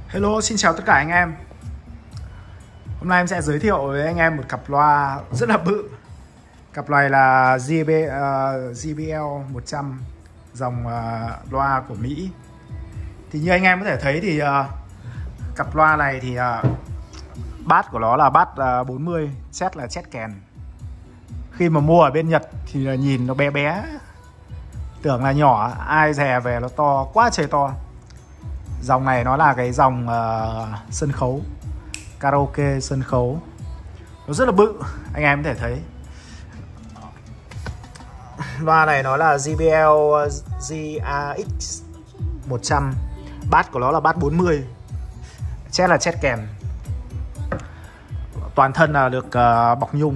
Hello, xin chào tất cả anh em. Hôm nay em sẽ giới thiệu với anh em một cặp loa rất là bự. Cặp loa là JBL 100, dòng loa của Mỹ. Thì như anh em có thể thấy thì cặp loa này thì bass của nó là bass 40, chét là chét kèn. Khi mà mua ở bên Nhật thì nhìn nó bé bé, tưởng là nhỏ, ai dè về nó to, quá trời to. Dòng này nó là cái dòng sân khấu, karaoke sân khấu. Nó rất là bự, anh em có thể thấy. Loa này nó là JBL GAX 100, bass của nó là bass 40, chét là chét kèn. Toàn thân là được bọc nhung.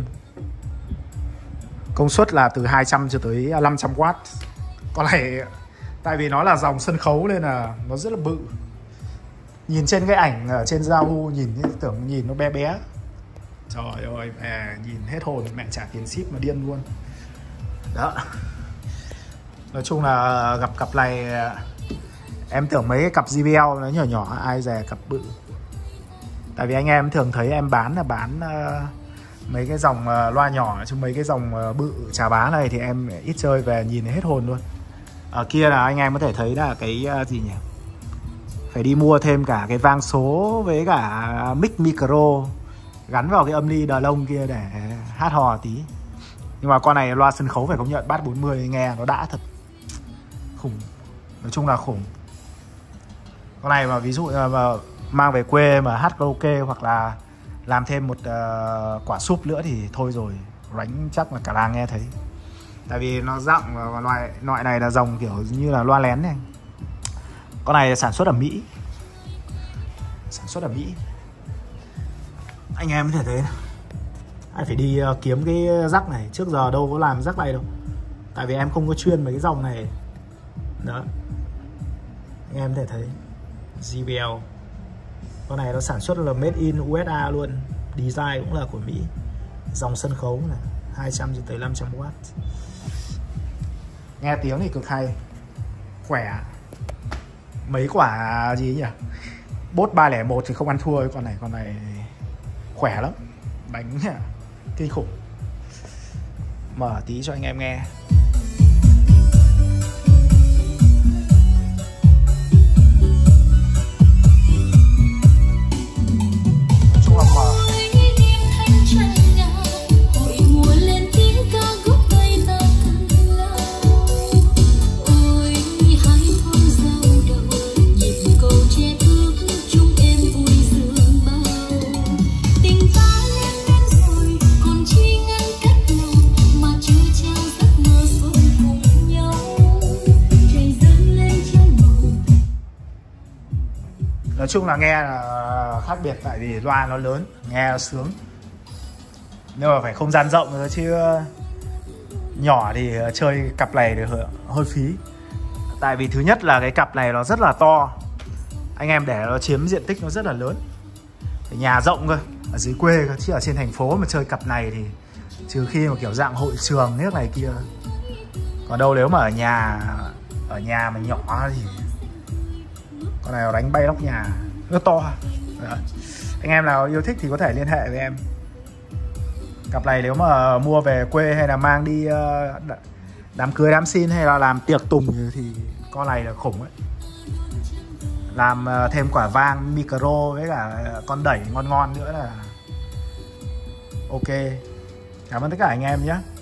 Công suất là từ 200 cho tới 500W. Con này tại vì nó là dòng sân khấu nên là nó rất là bự. Nhìn trên cái ảnh ở trên Yahoo nhìn tưởng nhìn nó bé bé. Trời ơi, mẹ nhìn hết hồn, mẹ trả tiền ship mà điên luôn. Đó. Nói chung là gặp cặp này em tưởng mấy cái cặp JBL nó nhỏ nhỏ, ai dè cặp bự. Tại vì anh em thường thấy em bán mấy cái dòng loa nhỏ, chứ mấy cái dòng bự chà bá này thì em ít chơi, về nhìn hết hồn luôn. Ở kia là anh em có thể thấy là cái gì nhỉ? Phải đi mua thêm cả cái vang số với cả mic micro gắn vào cái âm ly đờ lông kia để hát hò tí. Nhưng mà con này loa sân khấu phải công nhận, bass 40 nghe nó đã thật. Khủng. Nói chung là khủng. Con này mà ví dụ mà mang về quê mà hát karaoke hoặc là làm thêm một quả súp nữa thì thôi rồi, đánh chắc là cả làng nghe thấy. Tại vì nó rộng và loại này là dòng kiểu như là loa lén này. Con này sản xuất ở Mỹ. Sản xuất ở Mỹ. Anh em có thể thấy anh phải đi kiếm cái rắc này. Trước giờ đâu có làm rắc này đâu. Tại vì em không có chuyên mấy cái dòng này. Đó. Anh em có thể thấy JBL. Con này nó sản xuất là made in USA luôn. Design cũng là của Mỹ. Dòng sân khấu này 200 cho tới 500W. Nghe tiếng thì cực hay, khỏe. Mấy quả gì nhỉ? Bốt 301 thì không ăn thua. Con này khỏe lắm. Đánh kinh khủng. Mở tí cho anh em nghe. Nói chung là nghe là khác biệt, tại vì loa nó lớn, nghe nó sướng. Nhưng mà phải không gian rộng rồi, chứ nhỏ thì chơi cặp này thì hơi phí. Tại vì thứ nhất là cái cặp này nó rất là to. Anh em để nó chiếm diện tích nó rất là lớn. Phải nhà rộng cơ, ở dưới quê cơ. Chứ ở trên thành phố mà chơi cặp này thì trừ khi mà kiểu dạng hội trường nước này kia. Còn đâu nếu mà ở nhà mà nhỏ thì con này nó đánh bay nóc nhà, rất to. Đó. Anh em nào yêu thích thì có thể liên hệ với em. Cặp này nếu mà mua về quê hay là mang đi đám cưới, đám xin hay là làm tiệc tùng thì con này là khủng ấy. Làm thêm quả vang, micro với cả con đẩy ngon nữa là ok. Cảm ơn tất cả anh em nhé.